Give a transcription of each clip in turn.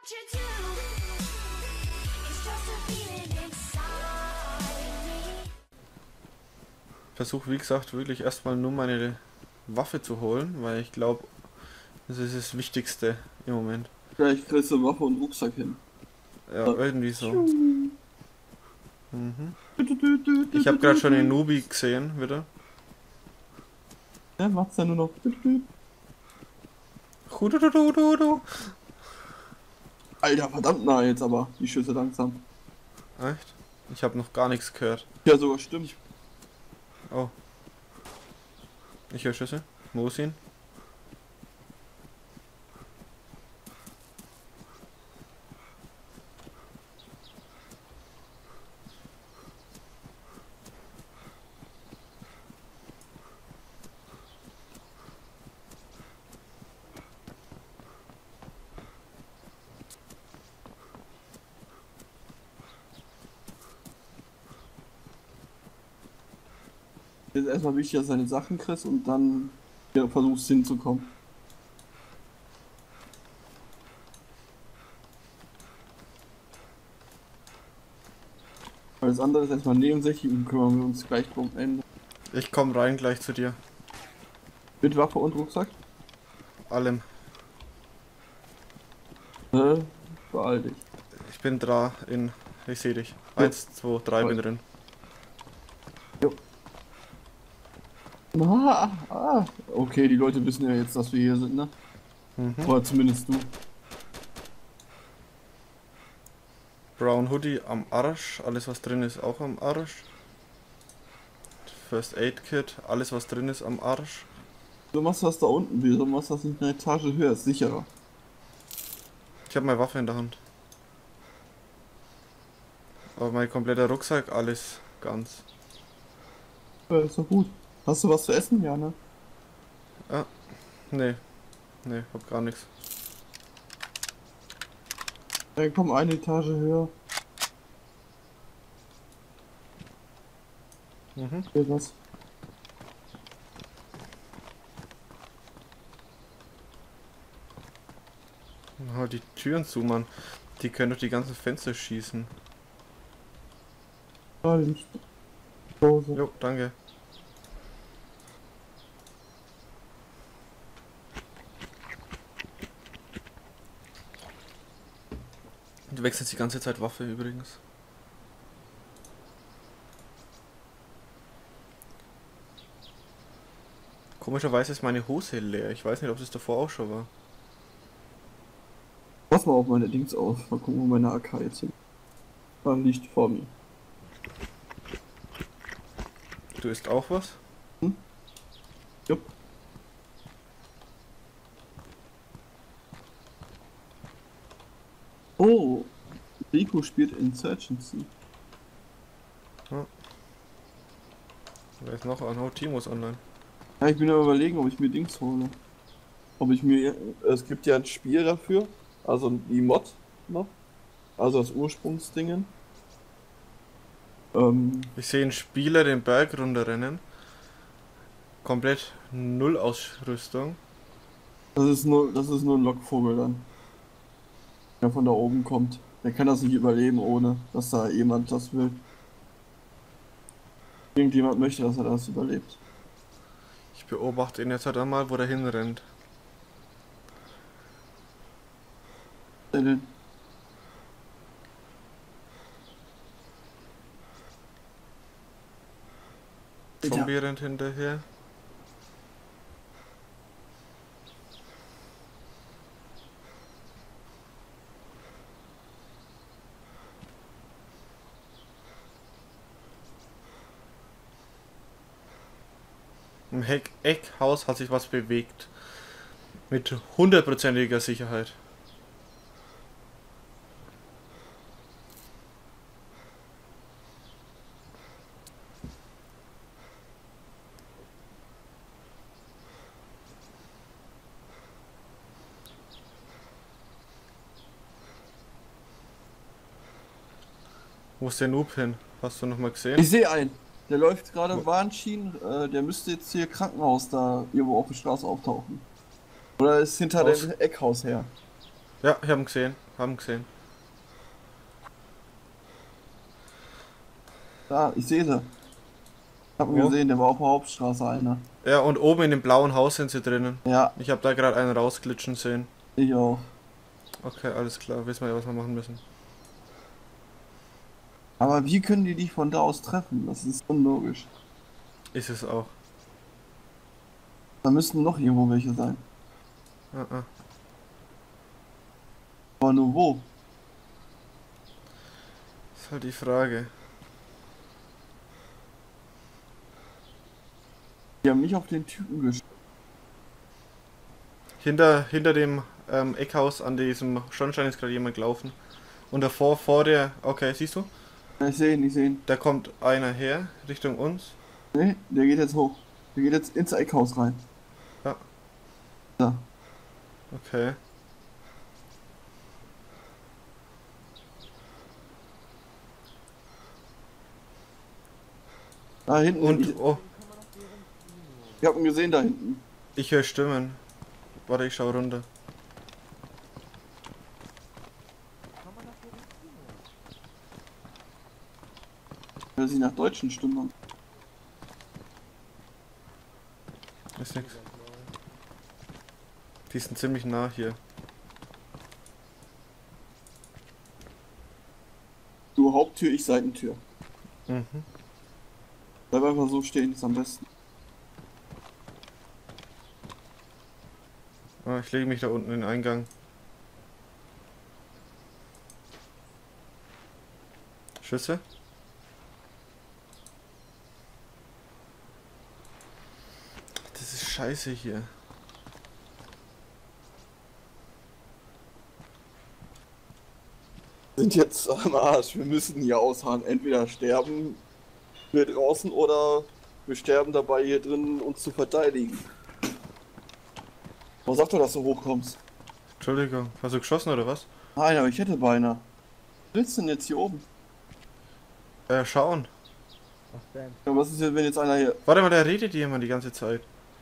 Versuche, wie gesagt, wirklich erstmal nur meine Waffe zu holen, weil ich glaube, das ist das Wichtigste im Moment. Vielleicht kriegst du Waffe und Rucksack hin. Ja, irgendwie so. Mhm. Ich habe gerade schon den Nubi gesehen, wieder. Ja, macht's ja nur noch. Hudududududu. Alter, verdammt nah jetzt aber, die Schüsse langsam. Echt? Ich habe noch gar nichts gehört. Ja, sogar stimmt. Oh. Ich höre Schüsse. Wo ist ihn? Jetzt erstmal wichtig, dass du deine Sachen kriegst und dann ja, versuchst hinzukommen. Alles andere ist erstmal nebensächlich und kümmern wir uns gleich drum Ende. Ich komme rein gleich zu dir. Mit Waffe und Rucksack? Allem. Beeil dich. Ich bin da in. Ich sehe dich. 1, 2, 3 bin drin. Jo. Okay, die Leute wissen ja jetzt, dass wir hier sind, ne? Mhm. Oder zumindest du. Brown Hoodie am Arsch. Alles was drin ist auch am Arsch. First Aid Kit. Alles was drin ist am Arsch. Du machst das da unten, wieso machst das nicht eine Etage höher? Ist sicherer. Ich habe meine Waffe in der Hand. Aber mein kompletter Rucksack, alles ganz. Ja, ist doch gut. Hast du was zu essen? Ja, ne? Nee. Nee, hab gar nichts. Dann komm eine Etage höher. Mhm. Hier was. Oh, die Türen zu, Mann. Die können durch die ganzen Fenster schießen. Ah, die Pause. Jo, danke. Du wechselst die ganze Zeit Waffe übrigens. Komischerweise ist meine Hose leer. Ich weiß nicht, ob es davor auch schon war. Pass mal auf meine Dings auf. Mal gucken, wo meine AK jetzt hin. Da liegt vor mir. Du isst auch was? Jupp. Oh, Rico spielt Insurgency. Wer ist noch an? Oh, Timo ist online. Ja, ich bin am überlegen, ob ich mir Dings hole. Ob ich mir. Es gibt ja ein Spiel dafür. Also die Mod noch. Also das Ursprungsdingen. Ich sehe einen Spieler den Berg runterrennen. Komplett null Ausrüstung. Das ist nur ein Lockvogel dann. Der von da oben kommt. Der kann das nicht überleben, ohne dass da jemand das will. Irgendjemand möchte, dass er das überlebt. Ich beobachte ihn jetzt halt einmal, wo der hinrennt. Zombie rennt hinterher. Im Eckhaus hat sich was bewegt. Mit 100%iger Sicherheit. Wo ist der Noob hin? Hast du noch mal gesehen? Ich sehe einen. Der läuft gerade Warnschienen. Der müsste jetzt hier Krankenhaus da irgendwo auf der Straße auftauchen. Oder ist hinter dem Eckhaus her. Ja, ich habe ihn gesehen. Haben gesehen. Da, ich sehe sie. Ich hab ihn Wo? gesehen, der war auf der Hauptstraße einer. Ja, und oben in dem blauen Haus sind sie drinnen. Ja, Ich habe da gerade einen rausglitschen sehen. ich auch. Okay, alles klar. Wissen wir ja, was wir machen müssen. Aber wie können die dich von da aus treffen? Das ist unlogisch. Ist es auch. Da müssten noch irgendwo welche sein. Ah, ah. Aber nur wo? Ist halt die Frage. Die haben mich auf den Typen geschossen. Hinter dem Eckhaus an diesem Schornstein ist gerade jemand gelaufen. Und davor, vor der. Okay, siehst du? Ich sehe ihn, ich sehe ihn. Da kommt einer her, Richtung uns. Nee, der geht jetzt hoch. Der geht jetzt ins Eckhaus rein. Ja. Da. Okay. Da hinten. Und, oh, Ich hab ihn gesehen da hinten. ich höre Stimmen. Warte, ich schau runter. Hört sich nach deutschen Stimmen an. Ist nix. Die sind ziemlich nah hier. Du Haupttür, ich Seitentür. Mhm. Bleib einfach so stehen, ist am besten. Ah, ich lege mich da unten in den Eingang. Schüsse? Das ist scheiße hier. Sind jetzt am Arsch. Wir müssen hier ausharren. Entweder sterben wir draußen oder wir sterben dabei hier drin uns zu verteidigen. Was sagt doch, dass du hochkommst? Entschuldigung, hast du geschossen oder was? Nein, aber ich hätte beinahe. Was willst du denn jetzt hier oben? Schauen. Ja, was ist jetzt, wenn jetzt einer hier... Warte mal, der redet jemand die ganze Zeit.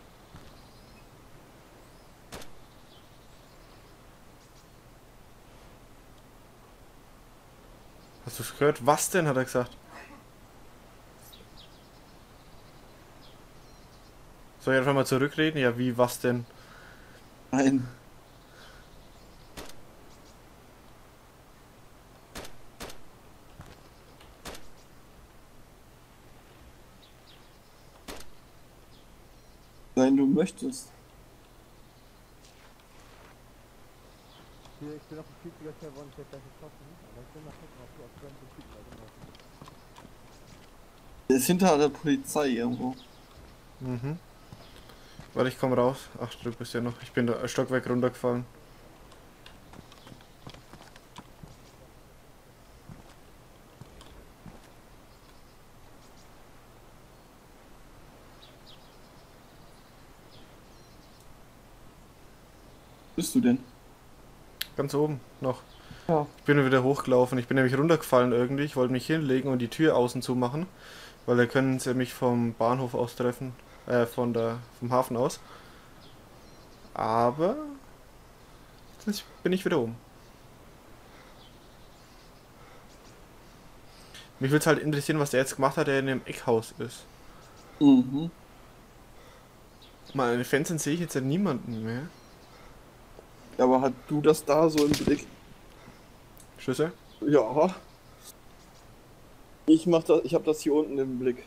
Hast du es gehört? Was denn, hat er gesagt. Soll ich einfach mal zurückreden? Ja, wie, was denn? Nein. Nein, du möchtest. Ich bin auf dem 40er geworden, ich hätte gleich geschossen, aber ich bin mal gucken, ob du auf fremden Typen da rumlaufen. Der ist hinter der Polizei irgendwo. Mhm. Warte, ich komme raus. Ach, du bist ja noch. Ich bin da ein Stockwerk runtergefallen. Wo bist du denn? Ganz oben noch. Ja. Ich bin wieder hochgelaufen. Ich bin nämlich runtergefallen irgendwie. Ich wollte mich hinlegen und die Tür außen zumachen. Weil da können sie mich vom Bahnhof aus treffen. Vom Hafen aus. Aber jetzt bin ich wieder oben. Mich würde halt interessieren, was der jetzt gemacht hat, der in dem Eckhaus ist. Mhm. Mal an den Fenstern sehe ich jetzt ja niemanden mehr. Aber hast du das da so im Blick? Schüsse? Ja. Ich hab das hier unten im Blick.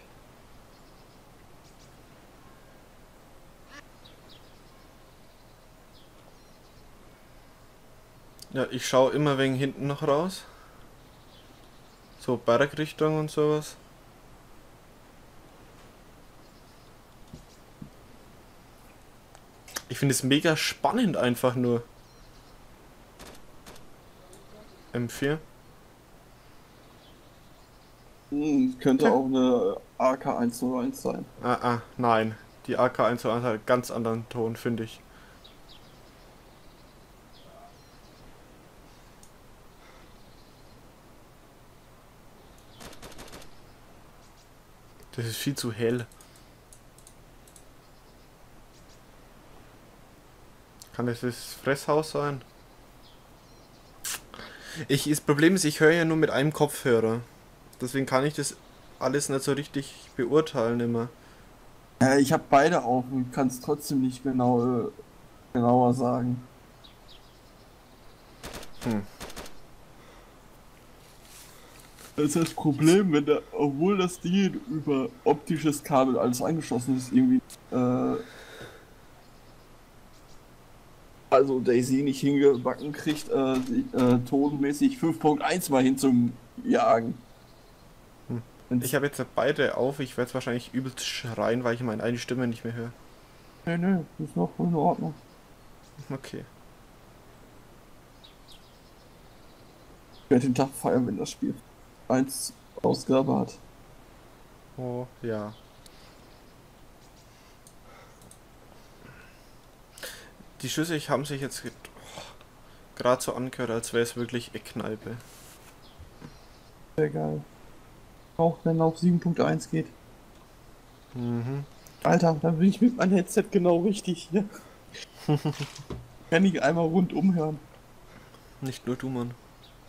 Ja, ich schaue immer wegen hinten noch raus. So Bergrichtung und sowas. Ich finde es mega spannend einfach nur. M4. Könnte auch eine AK-101 sein. Nein. Die AK-101 hat einen ganz anderen Ton, finde ich. Das ist viel zu hell. Kann das Fresshaus sein? Das Problem ist, ich höre ja nur mit einem Kopfhörer. Deswegen kann ich das alles nicht so richtig beurteilen immer. Ich habe beide auf und kann es trotzdem nicht genauer sagen. Hm. Das ist das Problem, wenn da, obwohl das Ding über optisches Kabel alles angeschlossen ist, irgendwie, also Daisy nicht hingebacken kriegt, tonmäßig 5.1 mal hinzujagen. Ich habe jetzt beide auf, ich werde wahrscheinlich übelst schreien, weil ich meine eine Stimme nicht mehr höre. Nee, ist noch in Ordnung. Okay. Ich werde den Tag feiern, wenn das Spiel 1 Ausgabe hat. Oh, ja. Die Schüsse haben sich jetzt gerade so angehört, als wäre es wirklich Eckkneipe. Sehr geil. Auch wenn auf 7.1 geht. Mhm. Alter, dann bin ich mit meinem Headset genau richtig hier. Kann ich einmal rundum hören. Nicht nur du, Mann.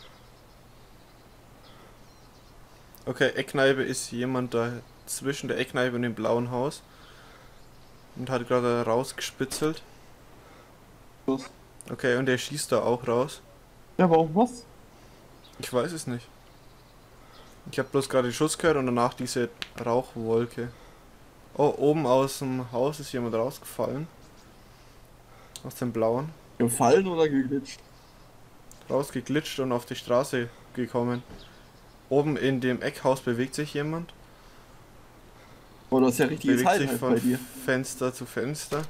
Okay, Eckkneipe ist jemand da zwischen der Eckkneipe und dem blauen Haus. Und hat gerade rausgespitzelt. Was? Okay, und der schießt da auch raus. Ja, aber auch was? Ich weiß es nicht. Ich habe bloß gerade den Schuss gehört und danach diese Rauchwolke. Oh, oben aus dem Haus ist jemand rausgefallen. Aus dem blauen. Gefallen oder geglitscht? Rausgeglitscht und auf die Straße gekommen. Oben in dem Eckhaus bewegt sich jemand. Oh, das ist ja richtiges Bewegt sich Highlight von bei dir. Fenster zu Fenster.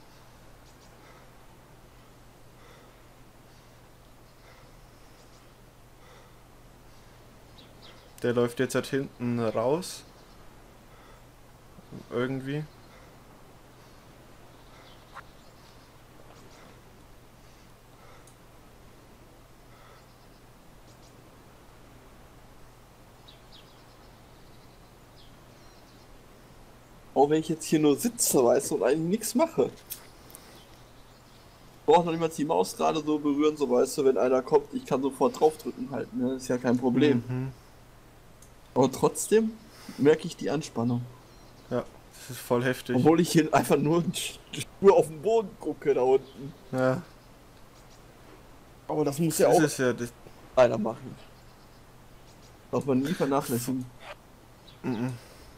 Der läuft jetzt halt hinten raus. Irgendwie. Auch wenn ich jetzt hier nur sitze, weißt du, und eigentlich nichts mache. Braucht noch niemals die Maus gerade so berühren, so weißt du, wenn einer kommt, ich kann sofort draufdrücken halt, ne? Ist ja kein Problem. Mhm. Aber trotzdem merke ich die Anspannung. Ja, das ist voll heftig. Obwohl ich hier einfach nur Spur auf den Boden gucke da unten. Ja, Aber das muss ja das auch ist ja das. einer machen. Darf man nie vernachlässigen. Mhm.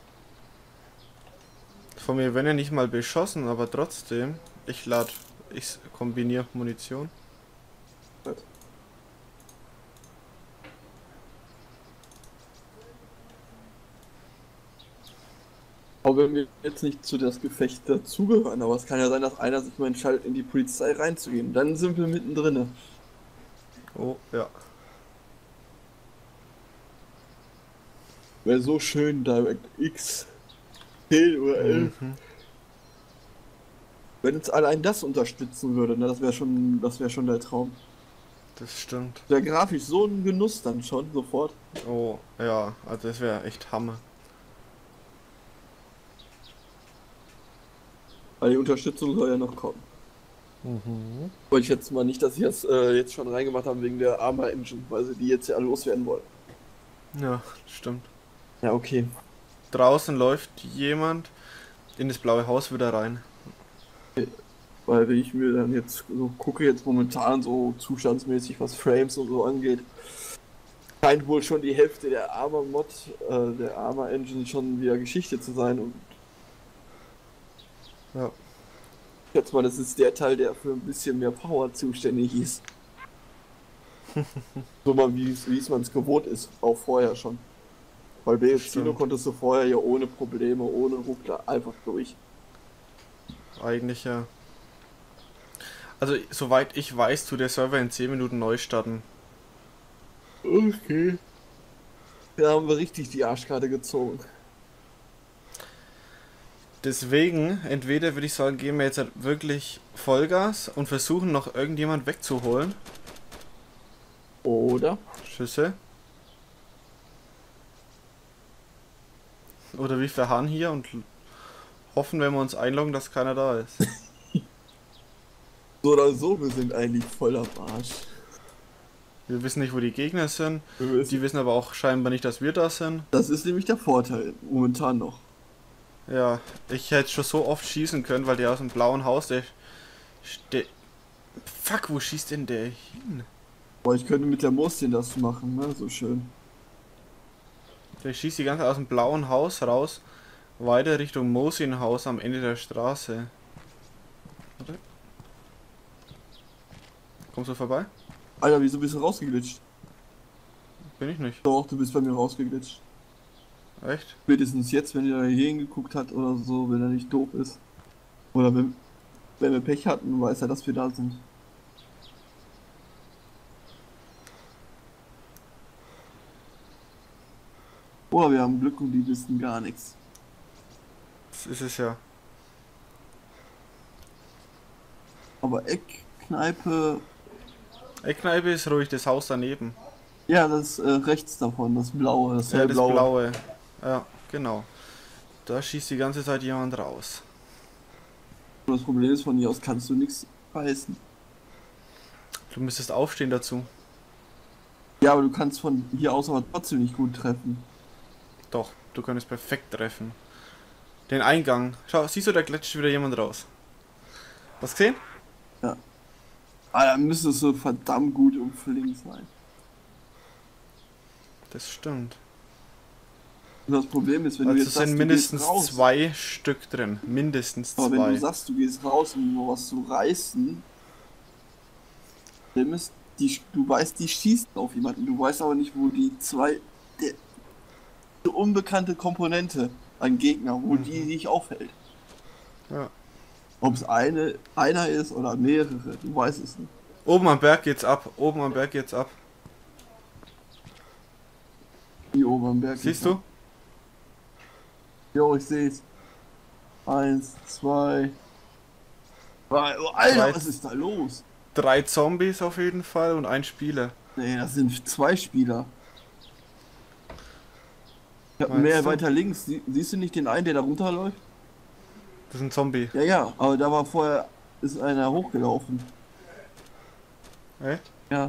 Von mir werden ja nicht mal beschossen, aber trotzdem, ich kombiniere Munition. Gut. Auch wenn wir jetzt nicht zu das Gefecht dazugehören, aber es kann ja sein, dass einer sich mal entscheidet, in die Polizei reinzugehen. Dann sind wir mittendrin. Oh, ja. Wäre so schön, DirectX 10 oder 11. Mhm. Wenn uns allein das unterstützen würde, ne, das wäre schon der Traum. Das stimmt. Der grafisch so ein Genuss dann schon, sofort. Oh, ja, also das wäre echt Hammer. Weil die Unterstützung soll ja noch kommen. Mhm. Wollte ich jetzt mal nicht, dass sie das jetzt schon reingemacht haben wegen der Arma Engine, weil sie die jetzt ja loswerden wollen. Ja, stimmt. Ja, okay. Draußen läuft jemand in das blaue Haus wieder rein. Weil wenn ich mir dann jetzt so gucke, jetzt momentan so zustandsmäßig, was Frames und so angeht, scheint wohl schon die Hälfte der Arma-Mod, der Arma-Engine schon wieder Geschichte zu sein. Und Ja. ich schätze mal, das ist der Teil, der für ein bisschen mehr Power zuständig ist. So mal, wie es man es gewohnt ist, auch vorher schon. Weil bei Sino Stimmt. konntest du vorher ja ohne Probleme, ohne Ruckler einfach durch. Eigentlich ja. Also, soweit ich weiß, tut der Server in 10 Minuten neu starten. Okay. Da haben wir richtig die Arschkarte gezogen. Deswegen, entweder würde ich sagen, geben wir jetzt halt wirklich Vollgas und versuchen noch irgendjemand wegzuholen. Oder? Schüsse. Oder wir verharren hier und hoffen, wenn wir uns einloggen, dass keiner da ist. So oder so, wir sind eigentlich voll am Arsch. Wir wissen nicht, wo die Gegner sind. Die wissen aber auch scheinbar nicht, dass wir da sind. Das ist nämlich der Vorteil, momentan noch. Ja, ich hätte schon so oft schießen können, weil der aus dem blauen Haus, der steht... Fuck, wo schießt denn der hin? Boah, ich könnte mit der Mostin das machen, ne? So schön. Der schießt die ganze Zeit aus dem blauen Haus raus, weiter Richtung Mosin-Haus am Ende der Straße. Warte. Kommst du vorbei? Alter, wieso bist du rausgeglitscht? Bin ich nicht. Doch, du bist bei mir rausgeglitscht. Echt? Spätestens jetzt, wenn er hier hingeguckt hat oder so, wenn er nicht doof ist. Oder wenn wir Pech hatten, weiß er, dass wir da sind. Oder wir haben Glück und die wissen gar nichts. Das ist es ja. Aber Eckkneipe, Eckkneipe ist ruhig, das Haus daneben. ja, das rechts davon, das blaue, das Ja, das hellblaue. blaue. Ja, genau. Da schießt die ganze Zeit jemand raus. Das Problem ist, von hier aus kannst du nichts reißen. Du müsstest aufstehen dazu. Ja, aber du kannst von hier aus aber trotzdem nicht gut treffen. Doch, du könntest perfekt treffen. Den Eingang. Schau, siehst du, da gletscht wieder jemand raus. Was gesehen? Ah, da müsste es so verdammt gut um Fling sein. Das stimmt. Und das Problem ist, wenn du Also jetzt es sagst, sind du mindestens gehst raus, 2 Stück drin. Mindestens aber wenn du 2. sagst, du gehst raus, um nur was zu reißen, dann ist du weißt, die schießen auf jemanden. Du weißt aber nicht, wo die unbekannte Komponente an Gegner, wo die sich aufhält. Ja. Ob es einer ist oder mehrere, du weißt es nicht. Oben am Berg geht's ab. Oben am Berg geht's ab. Hier oben am Berg. Siehst du? Jo, ich seh's. 1, 2. Oh, Alter, Drei. was ist da los? 3 Zombies auf jeden Fall und ein Spieler. Nee, das sind 2 Spieler. Ich hab Meinst mehr du? weiter links. Siehst du nicht den einen, der da runterläuft? Das ist ein Zombie. Ja, ja, aber da war vorher, ist einer hochgelaufen. Echt? Ja.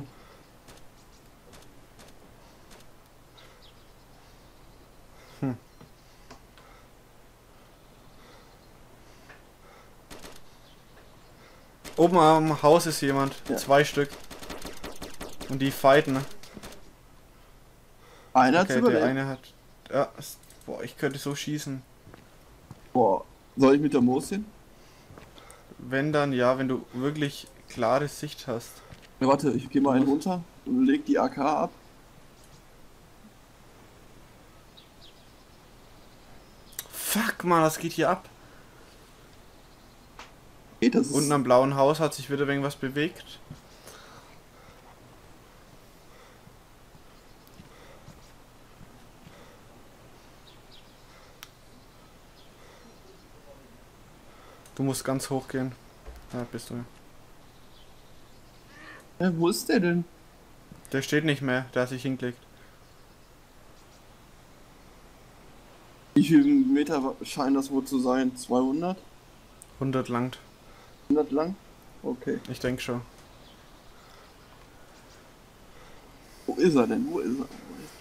Oben am Haus ist jemand. Ja. 2 Stück. Und die fighten. Ne? Einer hat's Okay, überlebt. der eine hat... Ja, boah, ich könnte so schießen. Boah, soll ich mit der Moos hin? Wenn dann, ja, wenn du wirklich klare Sicht hast. Ja, warte, ich gehe mal einen runter und leg die AK ab. Fuck, Mann, was geht hier ab? Geht das? Unten am blauen Haus hat sich wieder irgendwas bewegt. Du musst ganz hoch gehen. Ja, bist du. Ja, wo ist der denn? Der steht nicht mehr, der hat sich hingelegt. Wie viele Meter scheinen das wohl zu sein? 200? 100 langt. 100 lang? Okay. Ich denke schon. Wo ist er denn? Wo ist er?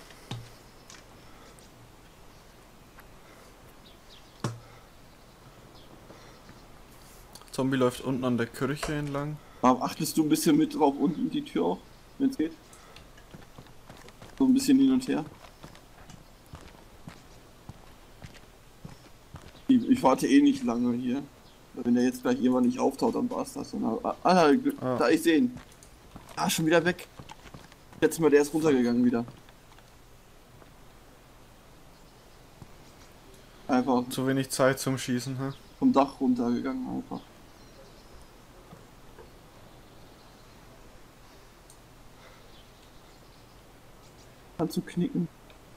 Zombie läuft unten an der Kirche entlang. Aber achtest du ein bisschen mit drauf unten die Tür auch, wenn es geht? So ein bisschen hin und her. Ich warte eh nicht lange hier. Wenn der jetzt gleich jemand nicht auftaucht, dann war's das. Da ich sehe ihn. Ah, schon wieder weg. Jetzt mal, der ist runtergegangen wieder. Einfach Zu wenig Zeit zum Schießen, hä? vom Dach runtergegangen einfach. Kannst du knicken?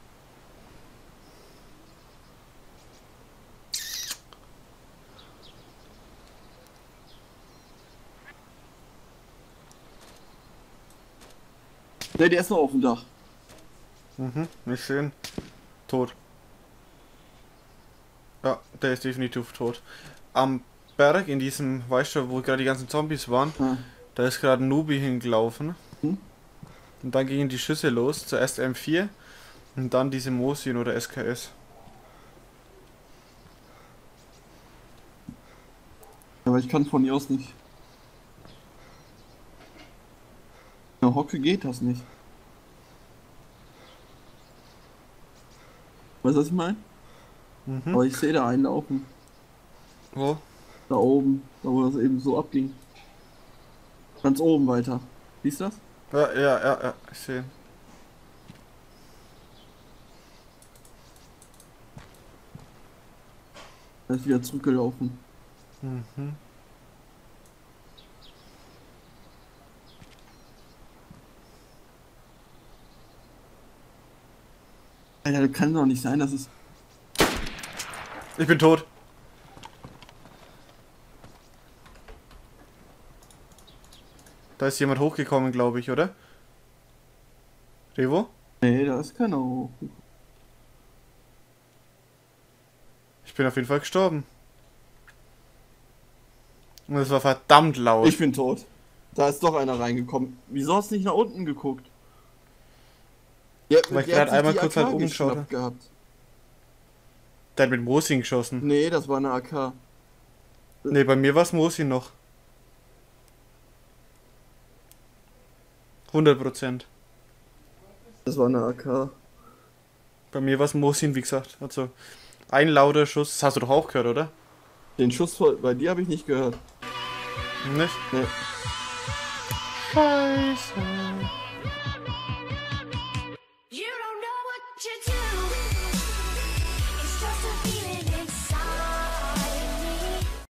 Ne, der ist noch auf dem Dach. Mhm, nicht sehen. Tot. Ja, der ist definitiv tot. Am Berg in diesem, weißt du, wo gerade die ganzen Zombies waren, Ja. da ist gerade ein Nubi hingelaufen. Hm? Und dann gingen die Schüsse los. Zuerst M4 und dann diese Mosin oder SKS. Aber ich kann von hier aus nicht. In der Hocke geht das nicht. Weißt du, was ich meine? Mhm. Aber ich sehe da einen laufen. Wo? Da oben. Da wo das eben so abging. Ganz oben weiter. Siehst du das? Ja, ich sehe. Er ist wieder zurückgelaufen. Mhm. Alter, das kann doch nicht sein, dass es. Ich bin tot. Da ist jemand hochgekommen, glaube ich, oder? Revo? Nee, da ist keiner hoch. Ich bin auf jeden Fall gestorben. Und es war verdammt laut. Ich bin tot. Da ist doch einer reingekommen. Wieso hast du nicht nach unten geguckt? Weil ich gerade einmal kurz halt umgeschaut habe. gehabt. Der hat mit Mosin geschossen. Nee, das war eine AK. Nee, bei mir war es Mosin noch. 100%. Das war eine AK. Bei mir war es Mosin, wie gesagt. Also, ein lauter Schuss. Das hast du doch auch gehört, oder? Den Schuss bei dir habe ich nicht gehört. Nicht? Nee. Scheiße.